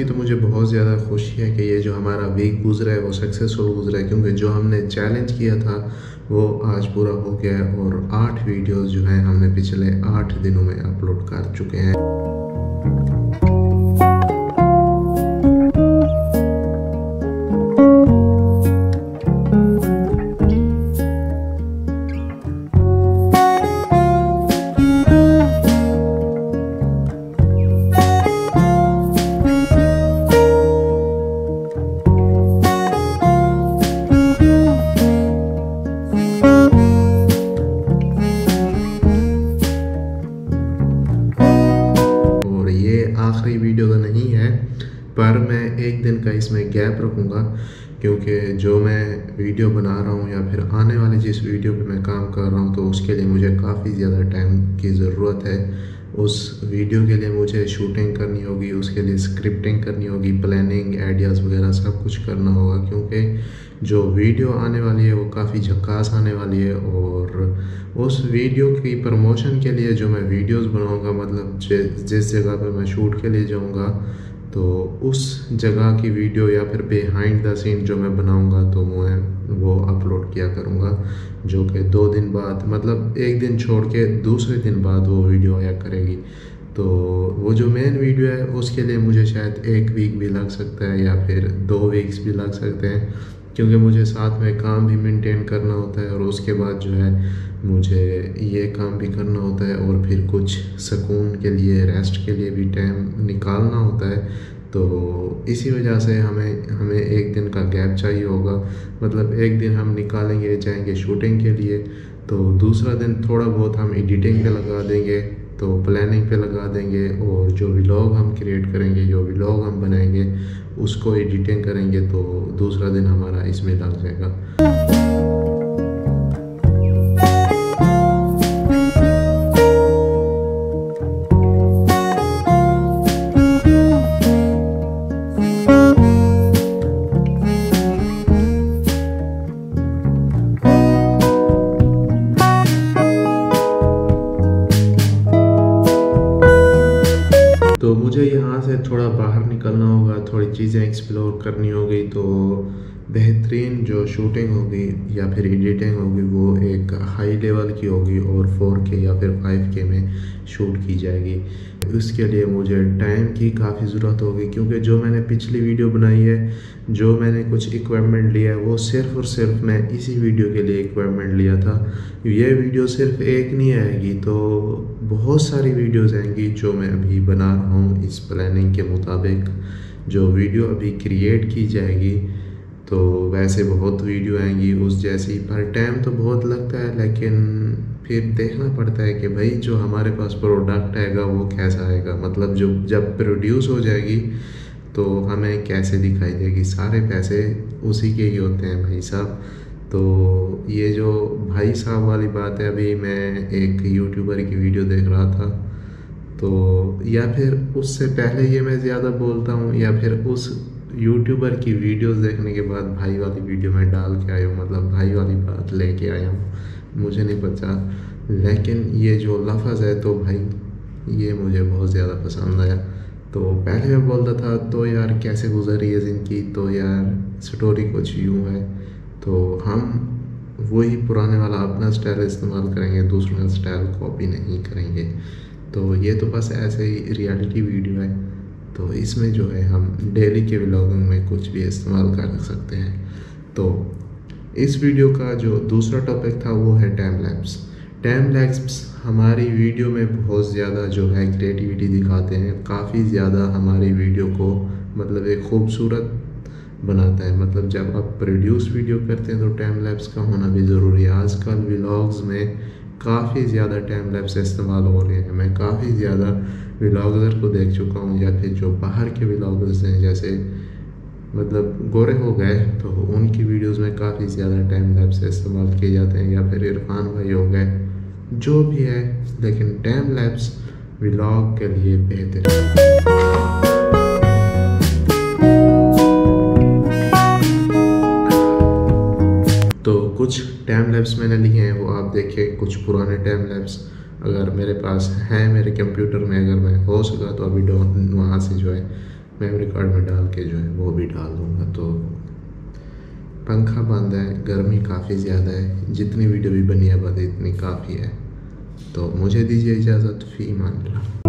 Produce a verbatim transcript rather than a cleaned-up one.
की तो मुझे बहुत ज़्यादा खुशी है कि ये जो हमारा वीक गुजरा है वो सक्सेसफुल गुजरा है, क्योंकि जो हमने चैलेंज किया था वो आज पूरा हो गया है और आठ वीडियोस जो हैं हमने पिछले आठ दिनों में अपलोड कर चुके हैं। आखिरी वीडियो तो नहीं है, पर मैं एक दिन का इसमें गैप रखूँगा, क्योंकि जो मैं वीडियो बना रहा हूँ या फिर आने वाले जिस वीडियो पे मैं काम कर रहा हूँ तो उसके लिए मुझे काफ़ी ज़्यादा टाइम की ज़रूरत है। उस वीडियो के लिए मुझे शूटिंग करनी होगी, उसके लिए स्क्रिप्टिंग करनी होगी, प्लानिंग, आइडियाज़ वगैरह सब कुछ करना होगा, क्योंकि जो वीडियो आने वाली है वो काफ़ी झकास आने वाली है। और उस वीडियो की प्रमोशन के लिए जो मैं वीडियोस बनाऊंगा, मतलब जिस जगह पे मैं शूट के लिए जाऊंगा तो उस जगह की वीडियो या फिर बिहाइंड द सीन जो मैं बनाऊंगा तो मैं वो अपलोड किया करूंगा, जो कि दो दिन बाद, मतलब एक दिन छोड़ के दूसरे दिन बाद वो वीडियो आया करेगी। तो वो जो मेन वीडियो है उसके लिए मुझे शायद एक वीक भी लग सकता है या फिर दो वीक्स भी लग सकते हैं, क्योंकि मुझे साथ में काम भी मेंटेन करना होता है और उसके बाद जो है मुझे ये काम भी करना होता है और फिर कुछ सुकून के लिए, रेस्ट के लिए भी टाइम निकालना होता है। तो इसी वजह से हमें हमें एक दिन का गैप चाहिए होगा, मतलब एक दिन हम निकालेंगे जाएंगे शूटिंग के लिए, तो दूसरा दिन थोड़ा बहुत हम एडिटिंग पे लगा देंगे, तो प्लानिंग पे लगा देंगे, और जो व्लॉग हम क्रिएट करेंगे, जो व्लॉग हम बनाएंगे उसको एडिटिंग करेंगे, तो दूसरा दिन हमारा इसमें लग जाएगा। तो मुझे यहाँ से थोड़ा बाहर निकलना होगा, थोड़ी चीज़ें एक्सप्लोर करनी होगी, तो बेहतरीन जो शूटिंग होगी या फिर एडिटिंग होगी वो एक हाई लेवल की होगी और फोर के या फिर फाइव के में शूट की जाएगी। उसके लिए मुझे टाइम की काफ़ी ज़रूरत होगी, क्योंकि जो मैंने पिछली वीडियो बनाई है, जो मैंने कुछ इक्विपमेंट लिया है वो सिर्फ़ और सिर्फ मैं इसी वीडियो के लिए इक्विपमेंट लिया था। ये वीडियो सिर्फ एक नहीं आएगी, तो बहुत सारी वीडियोज़ आएंगी जो मैं अभी बना रहा हूँ इस प्लानिंग के मुताबिक। जो वीडियो अभी क्रिएट की जाएगी तो वैसे बहुत वीडियो आएंगी उस जैसी, पर टाइम तो बहुत लगता है, लेकिन फिर देखना पड़ता है कि भाई जो हमारे पास प्रोडक्ट आएगा वो कैसा आएगा, मतलब जो जब प्रोड्यूस हो जाएगी तो हमें कैसे दिखाई देगी। सारे पैसे उसी के ही होते हैं भाई साहब। तो ये जो भाई साहब वाली बात है, अभी मैं एक यूट्यूबर की वीडियो देख रहा था, तो या फिर उससे पहले ये मैं ज़्यादा बोलता हूँ या फिर उस यूट्यूबर की वीडियोस देखने के बाद भाई वाली वीडियो में डाल के आया हूँ, मतलब भाई वाली बात लेके आया हूँ, मुझे नहीं पता, लेकिन ये जो लफ्ज़ है तो भाई ये मुझे बहुत ज़्यादा पसंद आया। तो पहले मैं बोलता था तो यार कैसे गुजर रही है ज़िंदगी, तो यार स्टोरी कुछ यूँ है, तो हम वही पुराने वाला अपना स्टाइल इस्तेमाल करेंगे, दूसरों का स्टाइल कॉपी नहीं करेंगे। तो ये तो बस ऐसे ही रियलिटी वीडियो है, तो इसमें जो है हम डेली के व्लॉगिंग में कुछ भी इस्तेमाल कर सकते हैं। तो इस वीडियो का जो दूसरा टॉपिक था वो है टाइम लैप्स। टाइम लैप्स हमारी वीडियो में बहुत ज़्यादा जो है क्रिएटिविटी दिखाते हैं, काफ़ी ज़्यादा हमारी वीडियो को मतलब एक खूबसूरत बनाता है। मतलब जब आप प्रोड्यूस वीडियो करते हैं तो टाइम लैप्स का होना भी ज़रूरी है। आजकल व्लॉग्स में काफ़ी ज़्यादा टाइम लैप्स इस्तेमाल हो रहे हैं। मैं काफ़ी ज़्यादा व्लॉगर को देख चुका हूँ, या फिर जो बाहर के व्लॉगर्स हैं, जैसे मतलब गोरे हो गए, तो उनकी वीडियोस में काफ़ी ज़्यादा टाइम लैप्स इस्तेमाल किए जाते हैं, या फिर इरफान भाई हो गए, जो भी है, लेकिन टाइम लैप्स व्लॉग के लिए बेहतर है। तो कुछ टाइम लैप्स मैंने लिए हैं, वो आप देखिए, कुछ पुराने टाइम लैप्स अगर मेरे पास हैं मेरे कंप्यूटर में, अगर मैं हो सका तो अभी वहाँ से जो है मेमोरी कार्ड में डाल के जो है वो भी डाल दूँगा। तो पंखा बंद है, गर्मी काफ़ी ज़्यादा है, जितनी वीडियो भी बनी है बस इतनी काफ़ी है। तो मुझे दीजिए इजाज़त, फ़ी मान लो।